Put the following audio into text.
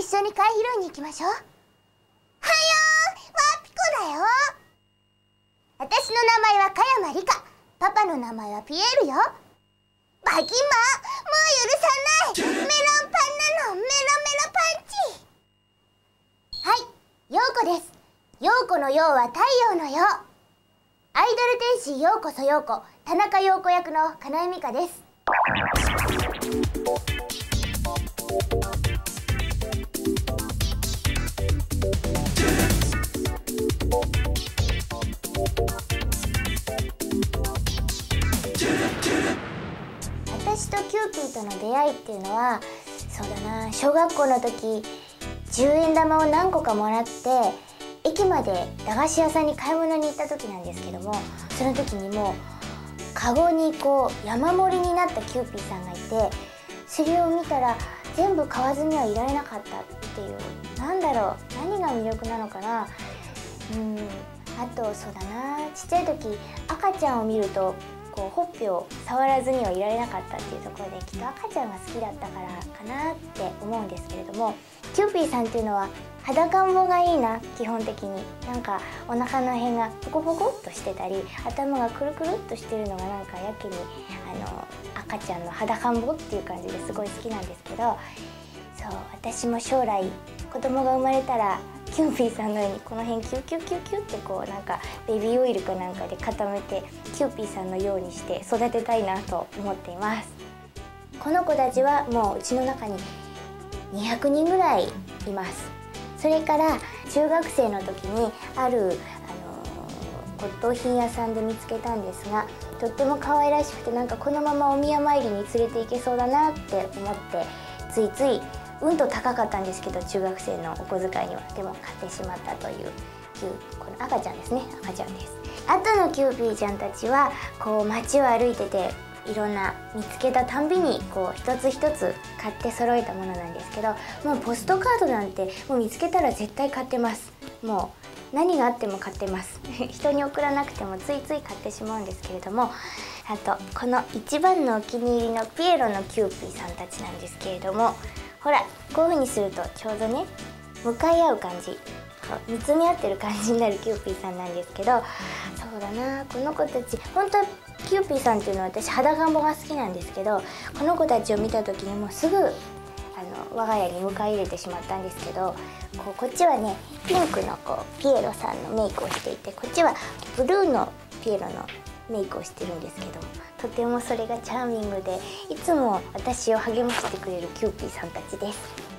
緒に貝拾いに行きましょう。はよー、ワピコだよ。私の名前は香山理香。パパの名前はピエールよ。バキンマン、もう許さない。メロンパンなの、メロメロパンチ。はい、ようこです。ようこのようは太陽のよう。アイドル天使ようこそようこ、田中陽子役の金井美香です。私とキューピーとの出会いっていうのは、そうだな、小学校の時10円玉を何個かもらって駅まで駄菓子屋さんに買い物に行った時なんですけども、その時にもうカゴにこう山盛りになったキューピーさんがいて、それを見たら全部買わずにはいられなかったっていう、なんだろう、何が魅力なのかな。あとそうだな、ちっちゃい時赤ちゃんを見るとこうほっぺを触らずにはいられなかったっていうところで、きっと赤ちゃんが好きだったからかなって思うんですけれども、キューピーさんっていうのは裸んぼがいいな。基本的になんかお腹の辺がポコポコっとしてたり、頭がくるくるっとしてるのがなんかやけに赤ちゃんの裸んぼっていう感じですごい好きなんですけど、そう、私も将来子供が生まれたらキューピーさんのようにこの辺キュキュキュキュってこうなんかベビーオイルかなんかで固めてキューピーさんのようにして育てたいなと思っています。この子たちはもううちの中に200人ぐらいいます。それから中学生の時にある骨董品屋さんで見つけたんですが、とっても可愛らしくて、なんかこのままお宮参りに連れて行けそうだなって思って、ついついうんと高かったんですけど、中学生のお小遣いにはでも買ってしまったという、この赤ちゃんですね、赤ちゃんです。あとのキューピーちゃんたちはこう街を歩いてて、いろんな見つけたたんびにこう一つ一つ買って揃えたものなんですけど、もうポストカードなんてもう見つけたら絶対買ってます。もう何があっても買ってます人に送らなくてもついつい買ってしまうんですけれども、あとこの一番のお気に入りのピエロのキューピーさんたちなんですけれども、ほらこういう風にするとちょうどね、向かい合う感じ、見つめ合ってる感じになるキューピーさんなんですけど、そうだな、この子たち本当はキューピーさんっていうのは私裸んぼが好きなんですけど、この子たちを見た時にもうすぐ我が家に迎え入れてしまったんですけど、こっちはねピンクのピエロさんのメイクをしていて、こっちはブルーのピエロのメイクをしてるんですけども、とてもそれがチャーミングで、いつも私を励ましてくれるキューピーさんたちです。